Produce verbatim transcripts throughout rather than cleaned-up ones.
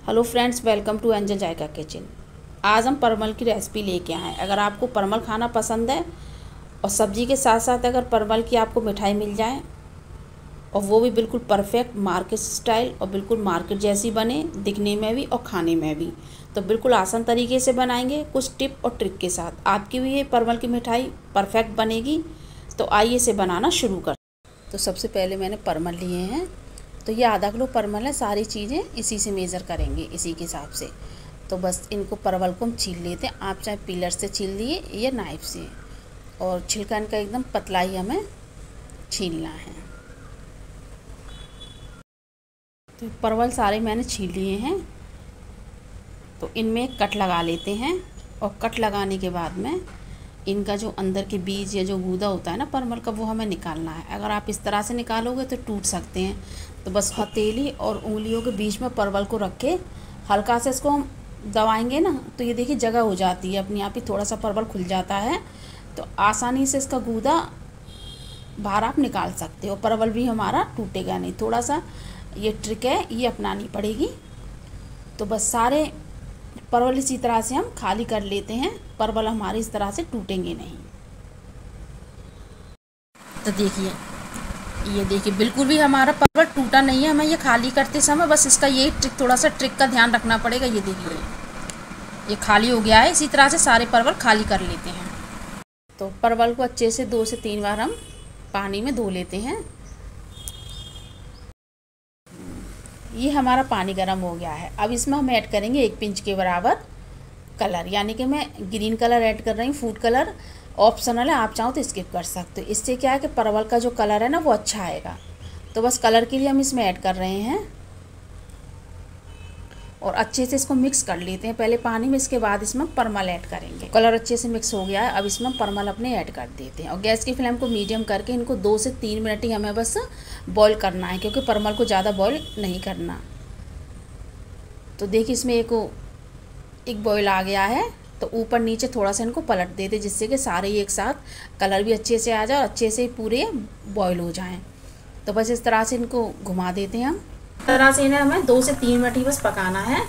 Hello friends, welcome to angel Zaika kitchen. आज हम परवल की रेसिपी लेके आए हैं। अगर आपको परवल खाना पसंद है और सब्जी के साथ साथ अगर परवल की आपको मिठाई मिल जाए और वो भी बिल्कुल परफेक्ट मार्केट स्टाइल और बिल्कुल मार्केट जैसी बने, दिखने में भी और खाने में भी, तो बिल्कुल आसान तरीके से बनाएंगे कुछ टिप और ट्रिक के साथ। आपकी भी ये परवल की मिठाई परफेक्ट बनेगी। तो आइए इसे बनाना शुरू कर। तो सबसे पहले मैंने परवल लिए हैं, तो ये आधा किलो परवल है। सारी चीज़ें इसी से मेज़र करेंगे, इसी के हिसाब से। तो बस इनको परवल को हम छील लेते हैं। आप चाहे पीलर से छील दिए या नाइफ से, और छिलका इनका एकदम पतला ही हमें छीलना है। तो परवल सारे मैंने छील लिए हैं। तो इनमें कट लगा लेते हैं, और कट लगाने के बाद में इनका जो अंदर के बीज या जो गूदा होता है ना परवल का, वो हमें निकालना है। अगर आप इस तरह से निकालोगे तो टूट सकते हैं। तो बस हथेली और उंगलियों के बीच में परवल को रख के हल्का से इसको हम दबाएंगे ना, तो ये देखिए जगह हो जाती है अपने आप ही, थोड़ा सा परवल खुल जाता है। तो आसानी से इसका गूदा बाहर आप निकाल सकते हो, परवल भी हमारा टूटेगा नहीं। थोड़ा सा ये ट्रिक है, ये अपनानी पड़ेगी। तो बस सारे परवल इसी तरह से हम खाली कर लेते हैं। परवल हमारे इस तरह से टूटेंगे नहीं। तो देखिए, ये देखिए बिल्कुल भी हमारा परवल टूटा नहीं है। हमें ये खाली करते समय बस इसका यही ट्रिक, थोड़ा सा ट्रिक का ध्यान रखना पड़ेगा। ये देखिए ये खाली हो गया है। इसी तरह से सारे परवल खाली कर लेते हैं। तो परवल को अच्छे से दो से तीन बार हम पानी में धो लेते हैं। ये हमारा पानी गर्म हो गया है। अब इसमें हम ऐड करेंगे एक पिंच के बराबर कलर, यानी कि मैं ग्रीन कलर ऐड कर रही हूँ। फूड कलर ऑप्शनल है, आप चाहो तो स्किप कर सकते हो। इससे क्या है कि परवल का जो कलर है ना वो अच्छा आएगा। तो बस कलर के लिए हम इसमें ऐड कर रहे हैं, और अच्छे से इसको मिक्स कर लेते हैं पहले पानी में। इसके बाद इसमें परवल ऐड करेंगे। कलर अच्छे से मिक्स हो गया है। अब इसमें परवल अपने ऐड कर देते हैं, और गैस की फ्लेम को मीडियम करके इनको दो से तीन मिनट ही हमें बस बॉईल करना है, क्योंकि परवल को ज़्यादा बॉईल नहीं करना। तो देखिए इसमें एक एक बॉईल आ गया है। तो ऊपर नीचे थोड़ा सा इनको पलट देते, जिससे कि सारे एक साथ कलर भी अच्छे से आ जाए और अच्छे से पूरे बॉईल हो जाएं। तो बस इस तरह से इनको घुमा देते हैं हम। इस तरह से इन्हें हमें दो से तीन मिनट ही बस पकाना है।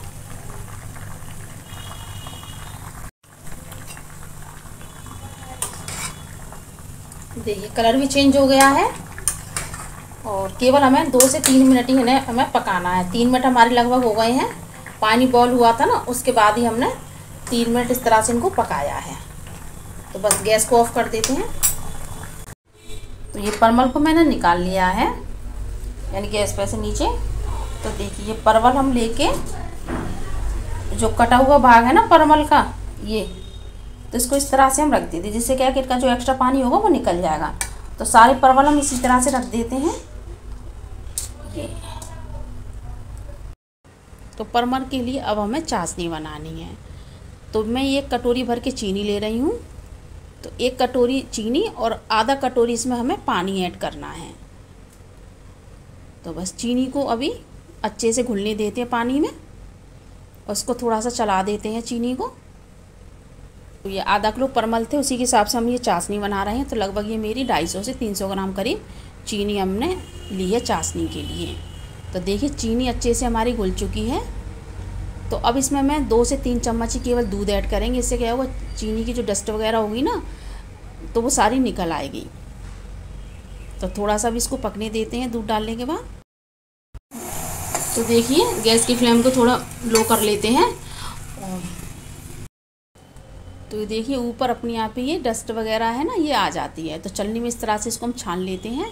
देखिए कलर भी चेंज हो गया है, और केवल हमें दो से तीन मिनट ही इन्हें हमें पकाना है। तीन मिनट हमारे लगभग हो गए हैं। पानी बॉईल हुआ था ना, उसके बाद ही हमने तीन मिनट इस तरह से इनको पकाया है। तो बस गैस को ऑफ कर देते हैं। तो ये परवल को मैंने निकाल लिया है, यानी गैस पे से नीचे। तो देखिए ये परवल हम लेके, जो कटा हुआ भाग है ना परवल का, ये तो इसको इस तरह से हम रख देते, जिससे क्या है कि इसका जो एक्स्ट्रा पानी होगा वो निकल जाएगा। तो सारे परवल हम इसी तरह से रख देते हैं। ये तो परवल के लिए अब हमें चाशनी बनानी है। तो मैं ये कटोरी भर के चीनी ले रही हूँ। तो एक कटोरी चीनी और आधा कटोरी इसमें हमें पानी ऐड करना है। तो बस चीनी को अभी अच्छे से घुलने देते हैं पानी में, और उसको थोड़ा सा चला देते हैं चीनी को। तो ये आधा किलो परवल थे, उसी के हिसाब से हम ये चाशनी बना रहे हैं। तो लगभग ये मेरी ढाई सौ से तीन सौ ग्राम करीब चीनी हमने ली है चाशनी के लिए। तो देखिए चीनी अच्छे से हमारी घुल चुकी है। तो अब इसमें मैं दो से तीन चम्मच ही केवल दूध ऐड करेंगे। इससे क्या होगा, चीनी की जो डस्ट वगैरह होगी ना, तो वो सारी निकल आएगी। तो थोड़ा सा भी इसको पकने देते हैं दूध डालने के बाद। तो देखिए गैस की फ्लेम को थोड़ा लो कर लेते हैं। और तो देखिए ऊपर अपने आप ही ये डस्ट वगैरह है ना, ये आ जाती है। तो चलनी में इस तरह से इसको हम छान लेते हैं।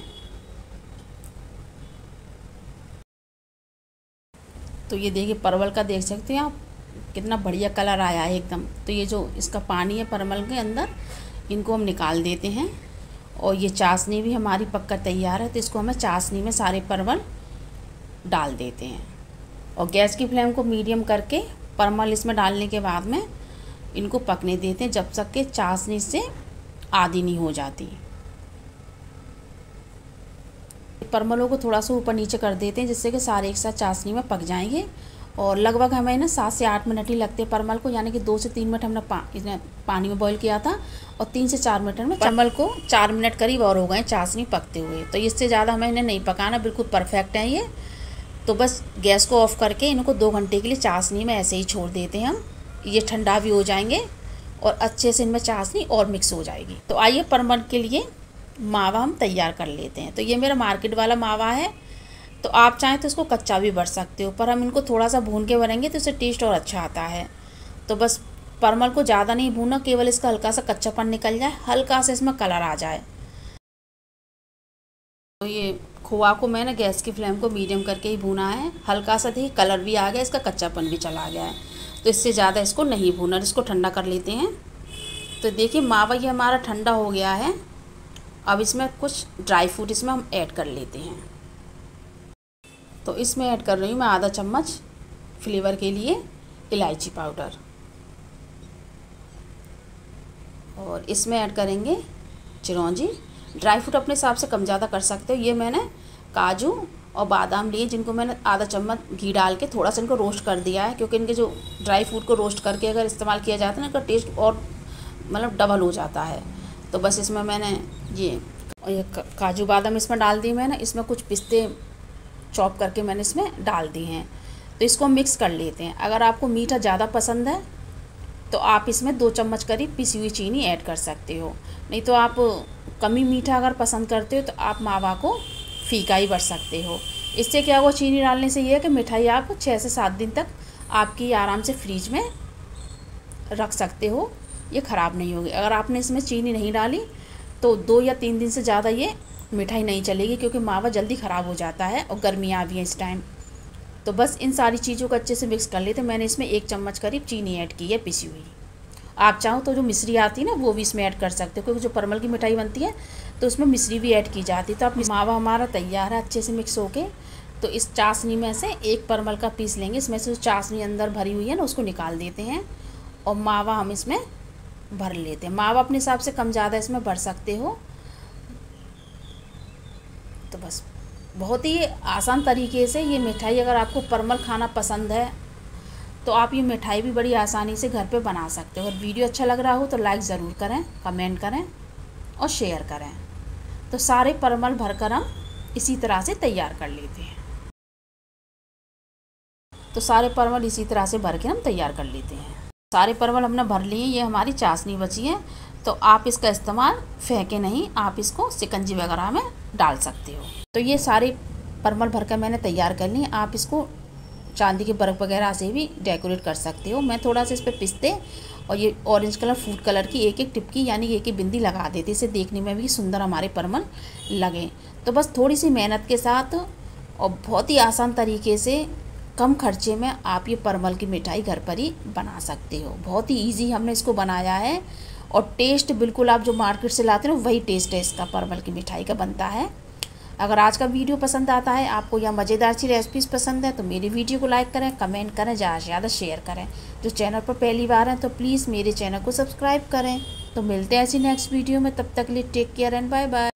तो ये देखिए परवल का देख सकते हैं आप, कितना बढ़िया कलर आया है एकदम। तो ये जो इसका पानी है परवल के अंदर, इनको हम निकाल देते हैं। और ये चाशनी भी हमारी पककर तैयार है। तो इसको हमें चाशनी में सारे परवल डाल देते हैं, और गैस की फ्लेम को मीडियम करके परवल इसमें डालने के बाद में इनको पकने देते हैं, जब तक कि चाशनी से आधी नहीं हो जाती। परवलों को थोड़ा सा ऊपर नीचे कर देते हैं, जिससे कि सारे एक साथ चाशनी में पक जाएंगे। और लगभग हमें ना सात से आठ मिनट ही लगते हैं परवल को, यानी कि दो से तीन मिनट हमने पा, पानी में बॉईल किया था, और तीन से चार मिनट में परवल को चार मिनट करीब और हो गए चाशनी पकते हुए। तो इससे ज़्यादा हमें इन्हें नहीं पकाना, बिल्कुल परफेक्ट है ये। तो बस गैस को ऑफ़ करके इनको दो घंटे के लिए चाशनी में ऐसे ही छोड़ देते हैं हम। ये ठंडा भी हो जाएंगे और अच्छे से इनमें चाशनी और मिक्स हो जाएगी। तो आइए परमल के लिए मावा हम तैयार कर लेते हैं। तो ये मेरा मार्केट वाला मावा है, तो आप चाहें तो इसको कच्चा भी भर सकते हो, पर हम इनको थोड़ा सा भून के भरेंगे तो इससे टेस्ट और अच्छा आता है। तो बस परमल को ज़्यादा नहीं भूनना, केवल इसका हल्का सा कच्चापन निकल जाए, हल्का सा इसमें कलर आ जाए। तो ये खोआ को मैंने गैस की फ्लेम को मीडियम करके ही भूना है। हल्का सा देखिए कलर भी आ गया, इसका कच्चापन भी चला गया है। तो इससे ज़्यादा इसको नहीं भूनना, इसको ठंडा कर लेते हैं। तो देखिए मावा ये हमारा ठंडा हो गया है। अब इसमें कुछ ड्राई फ्रूट इसमें हम ऐड कर लेते हैं। तो इसमें ऐड कर रही हूँ मैं आधा चम्मच फ्लेवर के लिए इलायची पाउडर, और इसमें ऐड करेंगे चिरौंजी। ड्राई फ्रूट अपने हिसाब से कम ज़्यादा कर सकते हो। ये मैंने काजू और बादाम लिए, जिनको मैंने आधा चम्मच घी डाल के थोड़ा सा इनको रोस्ट कर दिया है, क्योंकि इनके जो ड्राई फ्रूट को रोस्ट करके अगर इस्तेमाल किया जाता है ना, इनका टेस्ट और मतलब डबल हो जाता है। तो बस इसमें मैंने ये ये काजू बादाम इसमें डाल दी मैंने। इसमें कुछ पिस्ते चॉप करके मैंने इसमें डाल दिए हैं। तो इसको मिक्स कर लेते हैं। अगर आपको मीठा ज़्यादा पसंद है तो आप इसमें दो चम्मच करीब पिसी हुई चीनी ऐड कर सकते हो, नहीं तो आप कमी मीठा अगर पसंद करते हो तो आप मावा को फीका ही भर सकते हो। इससे क्या होगा, चीनी डालने से ये है कि मिठाई आप छः से सात दिन तक आपकी आराम से फ्रीज में रख सकते हो, ये ख़राब नहीं होगी। अगर आपने इसमें चीनी नहीं डाली तो दो या तीन दिन से ज़्यादा ये मिठाई नहीं चलेगी, क्योंकि मावा जल्दी ख़राब हो जाता है और गर्मियाँ आ भी हैं इस टाइम। तो बस इन सारी चीज़ों को अच्छे से मिक्स कर लेते। मैंने इसमें एक चम्मच करीब चीनी ऐड की है पिसी हुई। आप चाहो तो जो मिश्री आती है ना वो भी इसमें ऐड कर सकते हो, क्योंकि जो परमल की मिठाई बनती है तो उसमें मिश्री भी ऐड की जाती है। तो आप मावा हमारा तैयार है अच्छे से मिक्स होके। तो इस चाशनी में से एक परमल का पीस लेंगे, इसमें से जो चाशनी अंदर भरी हुई है ना उसको निकाल देते हैं, और मावा हम इसमें भर लेते हैं। मावा अपने हिसाब से कम ज़्यादा इसमें भर सकते हो। तो बस बहुत ही आसान तरीके से ये मिठाई, अगर आपको परमल खाना पसंद है तो आप ये मिठाई भी बड़ी आसानी से घर पे बना सकते हो। अगर वीडियो अच्छा लग रहा हो तो लाइक ज़रूर करें, कमेंट करें और शेयर करें। तो सारे परमल भरकर हम इसी तरह से तैयार कर लेते हैं। तो सारे परमल इसी तरह से भर के हम तैयार कर लेते हैं। सारे परमल हमने भर लिए। ये हमारी चाशनी बची है, तो आप इसका इस्तेमाल फेंके नहीं, आप इसको शिकंजी वगैरह में डाल सकते हो। तो ये सारे परमल भरकर मैंने तैयार कर लिए। आप इसको चांदी के बर्फ वगैरह से भी डेकोरेट कर सकते हो। मैं थोड़ा सा इस पर पिस्ते और ये ऑरेंज कलर फूड कलर की एक एक टिपकी यानी एक एक बिंदी लगा देती, इसे देखने में भी सुंदर हमारे परमल लगे। तो बस थोड़ी सी मेहनत के साथ और बहुत ही आसान तरीके से कम खर्चे में आप ये परमल की मिठाई घर पर ही बना सकते हो। बहुत ही ईजी हमने इसको बनाया है, और टेस्ट बिल्कुल आप जो मार्केट से लाते हो वही टेस्ट है इसका परमल की मिठाई का बनता है। अगर आज का वीडियो पसंद आता है आपको या मज़ेदार सी रेसिपीज़ पसंद है तो मेरी वीडियो को लाइक करें, कमेंट करें, ज़्यादा से ज़्यादा शेयर करें। जो चैनल पर पहली बार हैं तो प्लीज़ मेरे चैनल को सब्सक्राइब करें। तो मिलते हैं ऐसी नेक्स्ट वीडियो में, तब तक के लिए take care and bye bye.